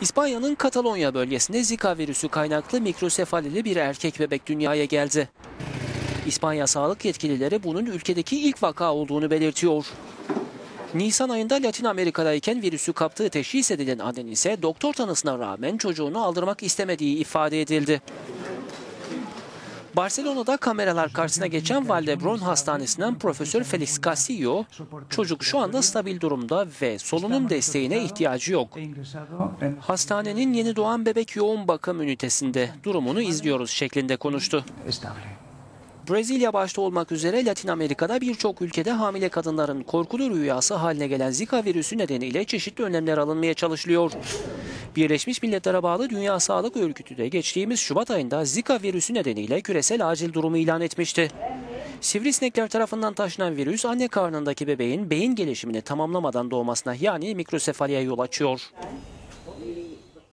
İspanya'nın Katalonya bölgesinde Zika virüsü kaynaklı mikrosefalili bir erkek bebek dünyaya geldi. İspanya sağlık yetkilileri bunun ülkedeki ilk vaka olduğunu belirtiyor. Nisan ayında Latin Amerika'dayken virüsü kaptığı teşhis edilen annenin ise doktor tanısına rağmen çocuğunu aldırmak istemediği ifade edildi. Barcelona'da kameralar karşısına geçen Vall-d'Hebron Hastanesi'nden Profesör Felix Castillo, çocuk şu anda stabil durumda ve solunum desteğine ihtiyacı yok. Hastanenin yeni doğan bebek yoğun bakım ünitesinde durumunu izliyoruz şeklinde konuştu. Brezilya başta olmak üzere Latin Amerika'da birçok ülkede hamile kadınların korkulu rüyası haline gelen Zika virüsü nedeniyle çeşitli önlemler alınmaya çalışılıyor. Birleşmiş Milletler'e bağlı Dünya Sağlık Örgütü de geçtiğimiz Şubat ayında Zika virüsü nedeniyle küresel acil durumu ilan etmişti. Sivrisinekler tarafından taşınan virüs anne karnındaki bebeğin beyin gelişimini tamamlamadan doğmasına yani mikrosefaliye yol açıyor.